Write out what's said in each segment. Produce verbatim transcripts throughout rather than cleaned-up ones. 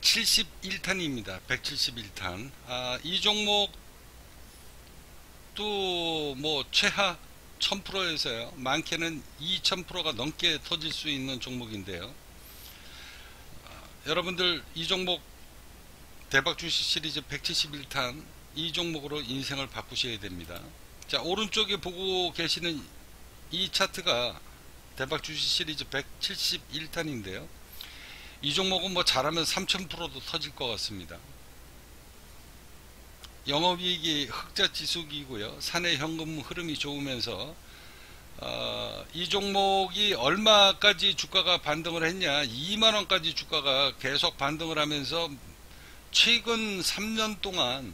백칠십일 탄입니다. 백칠십일 탄. 아, 이 종목도 뭐 최하 천 퍼센트에서요. 많게는 이천 퍼센트가 넘게 터질 수 있는 종목인데요. 아, 여러분들 이 종목 대박 주식 시리즈 백칠십일 탄 이 종목으로 인생을 바꾸셔야 됩니다. 자, 오른쪽에 보고 계시는 이 차트가 대박 주식 시리즈 백칠십일 탄인데요. 이 종목은 뭐 잘하면 삼천 퍼센트도 터질 것 같습니다. 영업이익이 흑자 지수기고요. 사내 현금 흐름이 좋으면서 어, 이 종목이 얼마까지 주가가 반등을 했냐, 이만 원까지 주가가 계속 반등을 하면서 최근 삼 년 동안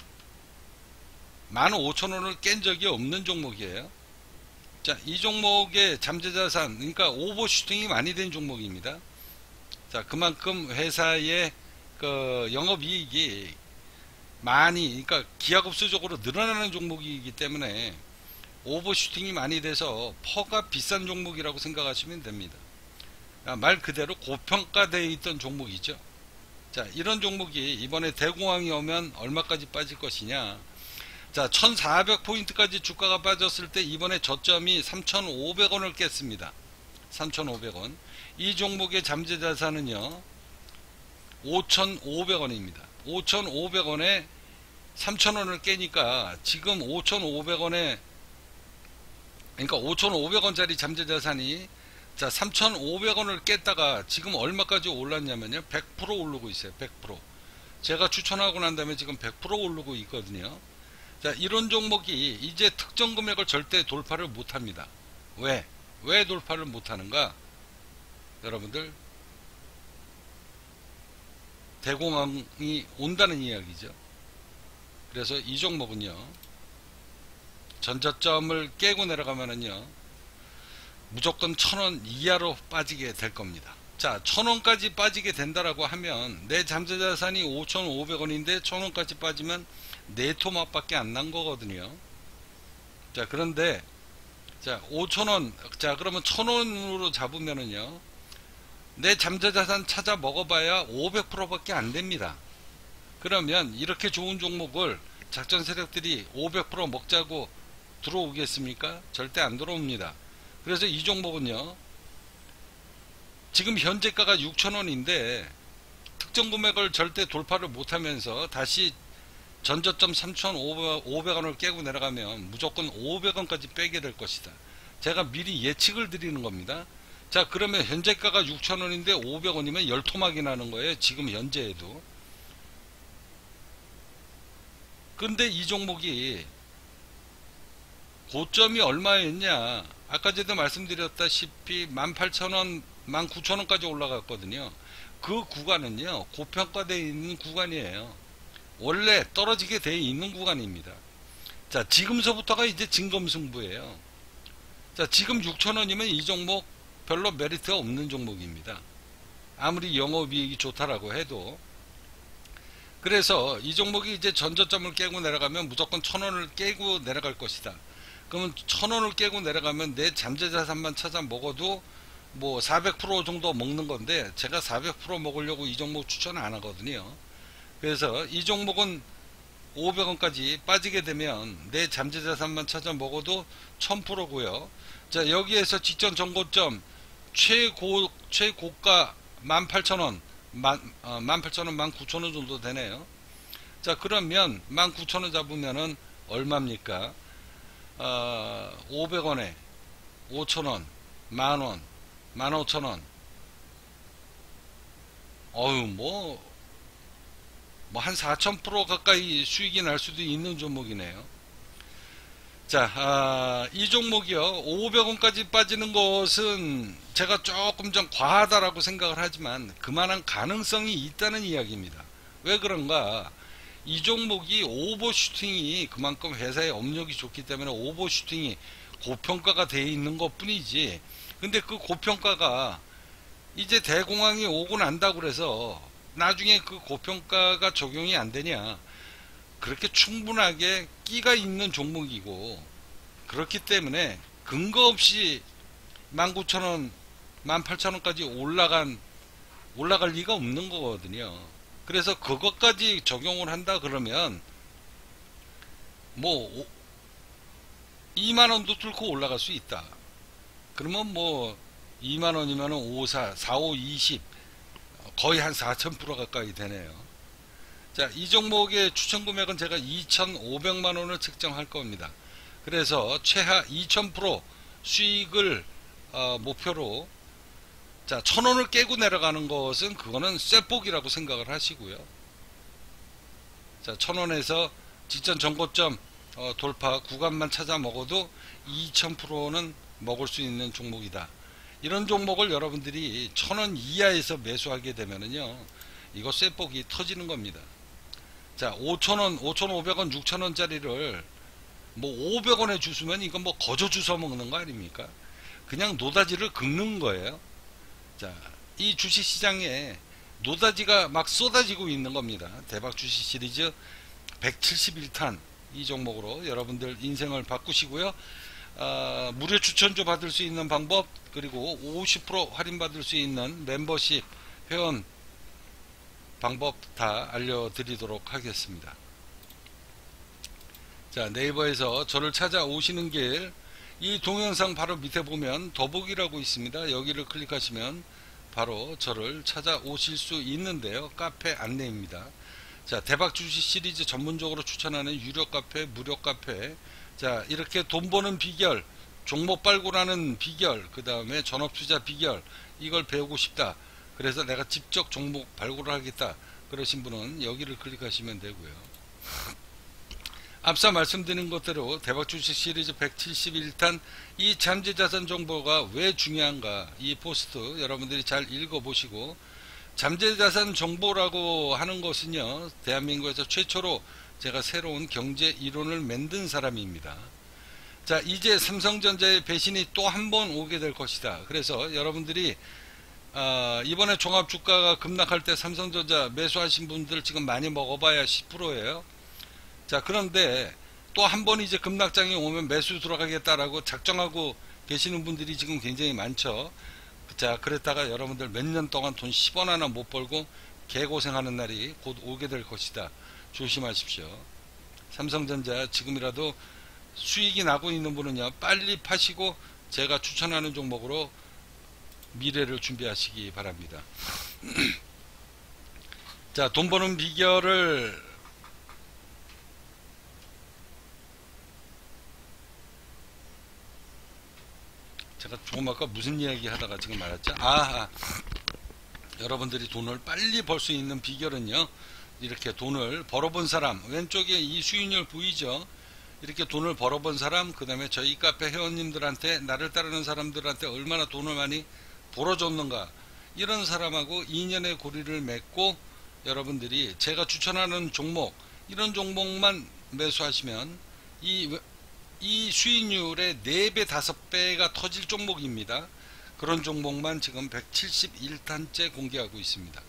만 오천 원을 깬 적이 없는 종목이에요. 자, 이 종목의 잠재자산, 그러니까 오버슈팅이 많이 된 종목입니다. 자, 그만큼 회사의 그 영업이익이 많이, 그러니까 기하급수적으로 늘어나는 종목이기 때문에 오버슈팅이 많이 돼서 퍼가 비싼 종목이라고 생각하시면 됩니다. 말 그대로 고평가되어 있던 종목이죠. 자, 이런 종목이 이번에 대공황이 오면 얼마까지 빠질 것이냐. 자, 천사백 포인트까지 주가가 빠졌을 때 이번에 저점이 삼천오백 원을 깼습니다. 삼천오백 원. 이 종목의 잠재자산은요 오천오백 원입니다. 오천오백 원에 삼천 원을 깨니까 지금 오천오백 원에, 그러니까 오천오백 원짜리 잠재자산이 자 삼천오백 원을 깼다가 지금 얼마까지 올랐냐면요 백 퍼센트 오르고 있어요. 백 퍼센트. 제가 추천하고 난 다음에 지금 백 퍼센트 오르고 있거든요. 자, 이런 종목이 이제 특정 금액을 절대 돌파를 못합니다. 왜? 왜 돌파를 못하는가? 여러분들, 대공황이 온다는 이야기죠. 그래서 이 종목은요 전저점을 깨고 내려가면은요 무조건 천 원 이하로 빠지게 될 겁니다. 자, 천 원까지 빠지게 된다라고 하면 내 잠재자산이 오천오백 원인데 천 원까지 빠지면 네토 맛밖에 안 난 거거든요. 자, 그런데 자 오천 원, 자 그러면 천 원으로 잡으면은요 내 잠재자산 찾아 먹어봐야 오백 퍼센트 밖에 안 됩니다. 그러면 이렇게 좋은 종목을 작전 세력들이 오백 퍼센트 먹자고 들어오겠습니까? 절대 안 들어옵니다. 그래서 이 종목은요 지금 현재가가 육천 원인데 특정 금액을 절대 돌파를 못하면서 다시 전저점 삼천오백 원을 깨고 내려가면 무조건 오백 원까지 빼게 될 것이다. 제가 미리 예측을 드리는 겁니다. 자, 그러면 현재가가 육천 원인데 오백 원이면 열토막이 나는 거예요. 지금 현재에도. 근데 이 종목이 고점이 얼마였냐, 아까 전에도 말씀드렸다시피 만 팔천 원, 만 구천 원까지 올라갔거든요. 그 구간은요 고평가되어 있는 구간이에요. 원래 떨어지게 되어 있는 구간입니다. 자, 지금서부터가 이제 진검승부예요. 자, 지금 육천 원이면 이 종목 별로 메리트가 없는 종목입니다. 아무리 영업이익이 좋다라고 해도. 그래서 이 종목이 이제 전저점을 깨고 내려가면 무조건 천 원을 깨고 내려갈 것이다. 그러면 천 원을 깨고 내려가면 내 잠재자산만 찾아 먹어도 뭐 사백 퍼센트 정도 먹는 건데, 제가 사백 퍼센트 먹으려고 이 종목 추천 안 하거든요. 그래서 이 종목은 오백 원까지 빠지게 되면 내 잠재자산만 찾아 먹어도 천 퍼센트고요. 자, 여기에서 직전 전고점 최고, 최고가 만 팔천 원, 만, 어, 만 팔천 원, 만 구천 원 정도 되네요. 자, 그러면 만 구천 원 잡으면은 얼마입니까? 어, 오백 원에 오천 원, 만 원, 만 오천 원. 어휴, 뭐, 뭐 한 사천 퍼센트 가까이 수익이 날 수도 있는 종목이네요. 자, 아, 이 종목이요 오백 원까지 빠지는 것은 제가 조금 좀 과하다라고 생각을 하지만 그만한 가능성이 있다는 이야기입니다. 왜 그런가? 이 종목이 오버슈팅이 그만큼 회사의 업력이 좋기 때문에 오버슈팅이 고평가가 되어 있는 것 뿐이지, 근데 그 고평가가 이제 대공황이 오고 난다고 그래서 나중에 그 고평가가 적용이 안 되냐? 그렇게 충분하게 끼가 있는 종목이고, 그렇기 때문에 근거 없이 만 구천 원, 만 팔천 원까지 올라간 올라갈 리가 없는 거거든요. 그래서 그것까지 적용을 한다 그러면 뭐 이만 원도 뚫고 올라갈 수 있다. 그러면 뭐 이만 원이면 오, 사, 사, 오, 이십 거의 한 사천 퍼센트 가까이 되네요. 자, 이 종목의 추천 금액은 제가 이천오백만 원을 책정할 겁니다. 그래서 최하 이천 퍼센트 수익을 어, 목표로, 자, 천 원을 깨고 내려가는 것은 그거는 쇠폭이라고 생각을 하시고요. 자, 천 원에서 직전 전고점 어, 돌파 구간만 찾아 먹어도 이천 퍼센트는 먹을 수 있는 종목이다. 이런 종목을 여러분들이 천 원 이하에서 매수하게 되면은요, 이거 쇠폭이 터지는 겁니다. 자, 오천 원, 오천오백 원, 육천 원짜리를 뭐 오백 원에 주시면 이건 뭐 거저 주워 먹는 거 아닙니까? 그냥 노다지를 긁는 거예요. 자, 이 주식시장에 노다지가 막 쏟아지고 있는 겁니다. 대박 주식 시리즈 백칠십일 탄 이 종목으로 여러분들 인생을 바꾸시고요. 어, 무료 추천조 받을 수 있는 방법, 그리고 오십 퍼센트 할인 받을 수 있는 멤버십 회원 방법 다 알려드리도록 하겠습니다. 자, 네이버에서 저를 찾아오시는 길, 이 동영상 바로 밑에 보면 더보기라고 있습니다. 여기를 클릭하시면 바로 저를 찾아오실 수 있는데요. 카페 안내입니다. 자, 대박 주식 시리즈 전문적으로 추천하는 유료 카페, 무료 카페. 자, 이렇게 돈 버는 비결, 종목 발굴하는 비결, 그 다음에 전업 투자 비결, 이걸 배우고 싶다. 그래서 내가 직접 종목 발굴을 하겠다. 그러신 분은 여기를 클릭하시면 되고요. 앞서 말씀드린 것대로 대박 주식 시리즈 백칠십일 탄 이 잠재자산 정보가 왜 중요한가, 이 포스트 여러분들이 잘 읽어보시고, 잠재자산 정보라고 하는 것은요, 대한민국에서 최초로 제가 새로운 경제 이론을 만든 사람입니다. 자, 이제 삼성전자의 배신이 또 한 번 오게 될 것이다. 그래서 여러분들이 어, 이번에 종합주가가 급락할 때 삼성전자 매수하신 분들 지금 많이 먹어봐야 십 퍼센트예요. 자, 그런데 또 한 번 이제 급락장이 오면 매수 들어가겠다라고 작정하고 계시는 분들이 지금 굉장히 많죠. 자, 그랬다가 여러분들 몇 년 동안 돈 십 원 하나 못 벌고 개고생하는 날이 곧 오게 될 것이다. 조심하십시오. 삼성전자 지금이라도 수익이 나고 있는 분은요, 빨리 파시고 제가 추천하는 종목으로 미래를 준비하시기 바랍니다. 자, 돈 버는 비결을 제가 조금 아까 무슨 이야기 하다가 지금 말했죠? 아, 여러분들이 돈을 빨리 벌 수 있는 비결은요, 이렇게 돈을 벌어본 사람, 왼쪽에 이 수익률 보이죠? 이렇게 돈을 벌어본 사람, 그 다음에 저희 카페 회원님들한테, 나를 따르는 사람들한테 얼마나 돈을 많이 벌어줬는가, 이런 사람하고 인연의 고리를 맺고 여러분들이 제가 추천하는 종목, 이런 종목만 매수하시면 이, 이 수익률의 네 배, 다섯 배가 터질 종목입니다. 그런 종목만 지금 백칠십일 탄째 공개하고 있습니다.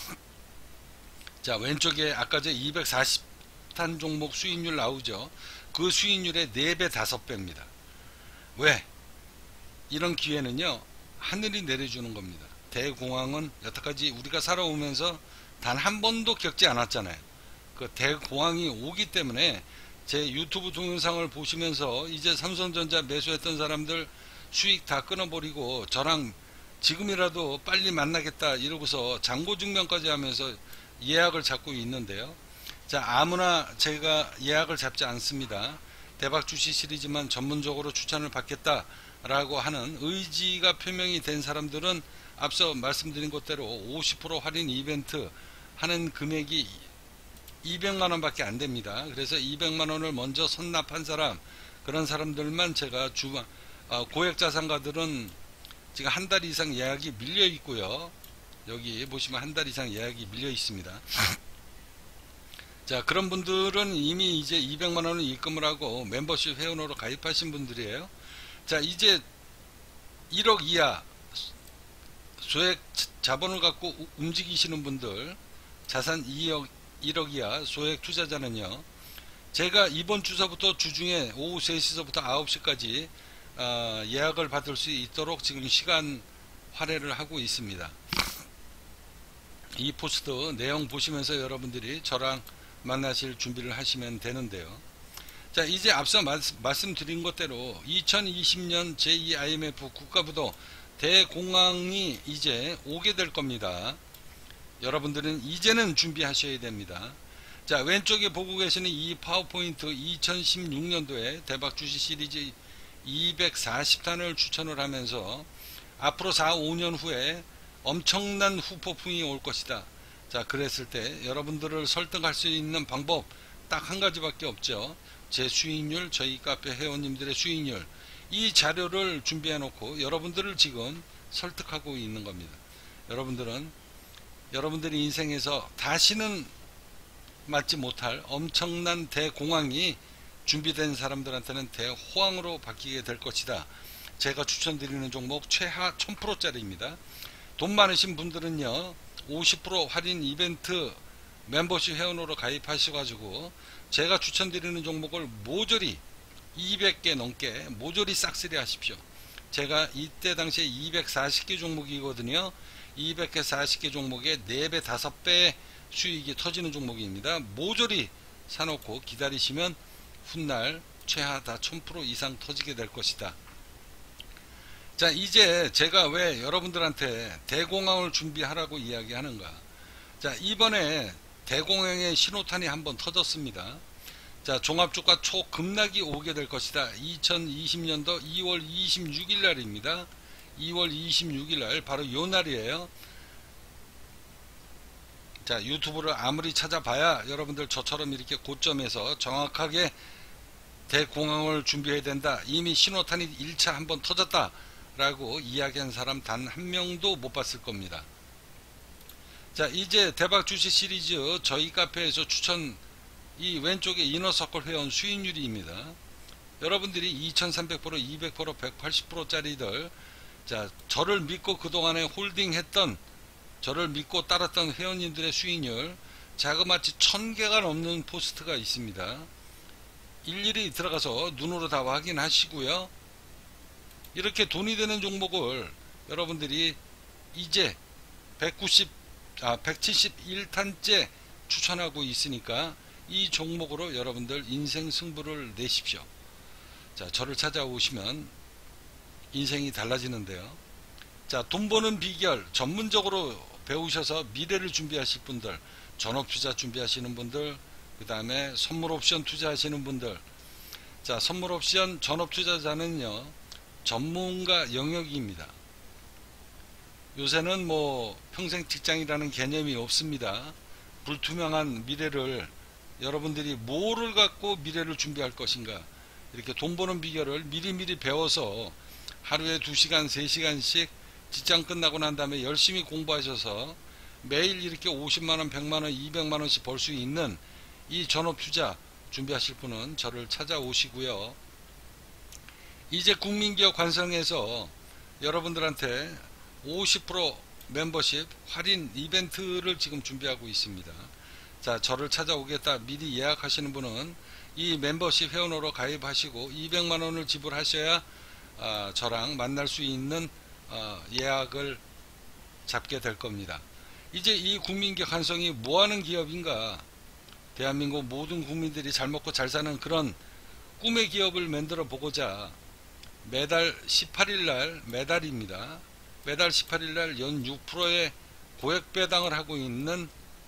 자, 왼쪽에 아까 제 이백사십 탄 종목 수익률 나오죠. 그 수익률의 네 배, 다섯 배입니다. 왜? 이런 기회는요, 하늘이 내려주는 겁니다. 대공황은 여태까지 우리가 살아오면서 단 한 번도 겪지 않았잖아요. 그 대공황이 오기 때문에 제 유튜브 동영상을 보시면서 이제 삼성전자 매수했던 사람들 수익 다 끊어버리고 저랑 지금이라도 빨리 만나겠다 이러고서 잔고증명까지 하면서 예약을 잡고 있는데요. 자, 아무나 제가 예약을 잡지 않습니다. 대박 주식 시리즈만 전문적으로 추천을 받겠다 라고 하는 의지가 표명이 된 사람들은 앞서 말씀드린 것대로 오십 퍼센트 할인 이벤트 하는 금액이 이백만 원 밖에 안 됩니다. 그래서 이백만 원을 먼저 선납한 사람, 그런 사람들만 제가 주, 어, 고액자산가들은 지금 한 달 이상 예약이 밀려 있고요. 여기 보시면 한 달 이상 예약이 밀려 있습니다. 자, 그런 분들은 이미 이제 이백만 원을 입금을 하고 멤버십 회원으로 가입하신 분들이에요. 자, 이제 일억 이하 소액 자본을 갖고 움직이시는 분들, 자산 이억, 일억 이하 소액 투자자는요, 제가 이번 주서부터 주중에 오후 세 시서부터 아홉 시까지 어, 예약을 받을 수 있도록 지금 시간 할애를 하고 있습니다. 이 포스트 내용 보시면서 여러분들이 저랑 만나실 준비를 하시면 되는데요. 자, 이제 앞서 말씀드린 것대로 이천이십 년 제이 아이엠에프 국가부도 대공황이 이제 오게 될 겁니다. 여러분들은 이제는 준비하셔야 됩니다. 자, 왼쪽에 보고 계시는 이 파워포인트 이천십육 년도에 대박 주식 시리즈 이백사십 탄을 추천을 하면서 앞으로 사, 오 년 후에 엄청난 후폭풍이 올 것이다. 자, 그랬을 때 여러분들을 설득할 수 있는 방법 딱 한 가지밖에 없죠. 제 수익률, 저희 카페 회원님들의 수익률, 이 자료를 준비해 놓고 여러분들을 지금 설득하고 있는 겁니다. 여러분들은 여러분들의 인생에서 다시는 맞지 못할 엄청난 대공황이 준비된 사람들한테는 대호황으로 바뀌게 될 것이다. 제가 추천드리는 종목 최하 천 퍼센트짜리입니다. 돈 많으신 분들은요, 오십 퍼센트 할인 이벤트 멤버십 회원으로 가입하셔가지고 제가 추천드리는 종목을 모조리 이백 개 넘게 모조리 싹쓸이 하십시오. 제가 이때 당시에 이백사십 개 종목이거든요. 이백 개 사십 개 종목에 네 배 다섯 배 수익이 터지는 종목입니다. 모조리 사놓고 기다리시면 훗날 최하 다 천 퍼센트 이상 터지게 될 것이다. 자, 이제 제가 왜 여러분들한테 대공황을 준비하라고 이야기하는가. 자, 이번에 대공황의 신호탄이 한번 터졌습니다. 자, 종합주가 초급락이 오게 될 것이다. 이천이십 년도 이월 이십육일 날입니다. 이월 이십육일 날 바로 요 날이에요. 자, 유튜브를 아무리 찾아봐야 여러분들 저처럼 이렇게 고점에서 정확하게 대공황을 준비해야 된다. 이미 신호탄이 일 차 한번 터졌다 라고 이야기한 사람 단 한 명도 못 봤을 겁니다. 자, 이제 대박 주식 시리즈 저희 카페에서 추천, 이 왼쪽에 이너서클 회원 수익률입니다. 여러분들이 이천삼백 퍼센트, 이백 퍼센트, 백팔십 퍼센트 짜리들, 자, 저를 믿고 그동안에 홀딩 했던, 저를 믿고 따랐던 회원님들의 수익률 자그마치 천 개가 넘는 포스트가 있습니다. 일일이 들어가서 눈으로 다 확인하시고요. 이렇게 돈이 되는 종목을 여러분들이 이제 백구십, 아, 백칠십일 탄째 추천하고 있으니까 이 종목으로 여러분들 인생 승부를 내십시오. 자, 저를 찾아오시면 인생이 달라지는데요. 자, 돈 버는 비결 전문적으로 배우셔서 미래를 준비하실 분들, 전업투자 준비하시는 분들, 그 다음에 선물옵션 투자하시는 분들. 자, 선물옵션 전업투자자는요, 전문가 영역입니다. 요새는 뭐 평생 직장이라는 개념이 없습니다. 불투명한 미래를 여러분들이 뭐를 갖고 미래를 준비할 것인가, 이렇게 돈 버는 비결을 미리미리 배워서 하루에 두 시간, 세 시간씩 직장 끝나고 난 다음에 열심히 공부하셔서 매일 이렇게 오십만 원, 백만 원, 이백만 원씩 벌 수 있는 이 전업투자 준비하실 분은 저를 찾아오시고요. 이제 국민기업 관성에서 여러분들한테 오십 퍼센트 멤버십 할인 이벤트를 지금 준비하고 있습니다. 자, 저를 찾아오겠다 미리 예약하시는 분은 이 멤버십 회원으로 가입하시고 이백만 원을 지불하셔야 아, 저랑 만날 수 있는 아, 예약을 잡게 될 겁니다. 이제 이 국민기업 관성이 뭐하는 기업인가, 대한민국 모든 국민들이 잘 먹고 잘 사는 그런 꿈의 기업을 만들어 보고자 매달 십팔일 날, 매달입니다. 매달 십팔일 날 연 육 퍼센트의 고액 배당을 하고 있는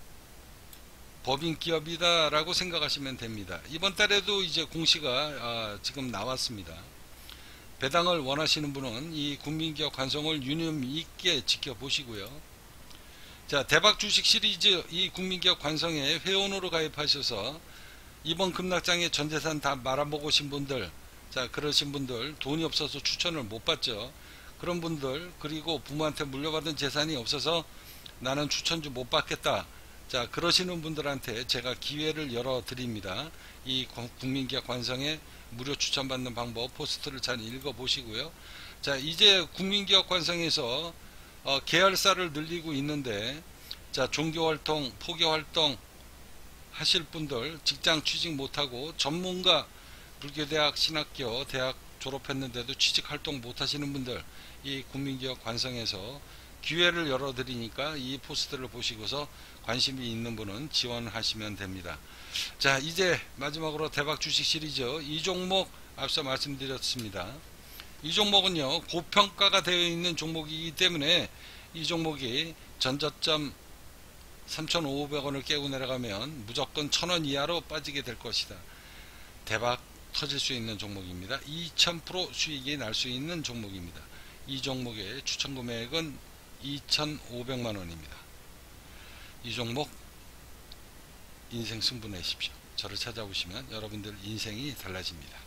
법인 기업이다 라고 생각하시면 됩니다. 이번 달에도 이제 공시가 아, 지금 나왔습니다. 배당을 원하시는 분은 이 국민기업 관성을 유념 있게 지켜보시고요. 자, 대박 주식 시리즈 이 국민기업 관성에 회원으로 가입하셔서 이번 급락장에 전재산 다 말아먹으신 분들, 자, 그러신 분들, 돈이 없어서 추천을 못 받죠. 그런 분들, 그리고 부모한테 물려받은 재산이 없어서 나는 추천주 못 받겠다, 자, 그러시는 분들한테 제가 기회를 열어 드립니다. 이 국민기업 관성에 무료 추천받는 방법 포스트를 잘 읽어 보시고요. 자, 이제 국민기업 관성에서 어, 계열사를 늘리고 있는데, 자, 종교활동, 포교활동 하실 분들, 직장 취직 못하고 전문가, 불교대학, 신학교, 대학 졸업했는데도 취직활동 못하시는 분들, 이 국민기업 관성에서 기회를 열어드리니까 이 포스트를 보시고서 관심이 있는 분은 지원하시면 됩니다. 자, 이제 마지막으로 대박 주식 시리즈 이 종목 앞서 말씀드렸습니다. 이 종목은요 고평가가 되어 있는 종목이기 때문에 이 종목이 전저점 삼천오백 원을 깨고 내려가면 무조건 천 원 이하로 빠지게 될 것이다. 대박 터질 수 있는 종목입니다. 이천 퍼센트 수익이 날 수 있는 종목입니다. 이 종목의 추천 금액은 이천오백만 원입니다. 이 종목 인생 승부 내십시오. 저를 찾아오시면 여러분들 인생이 달라집니다.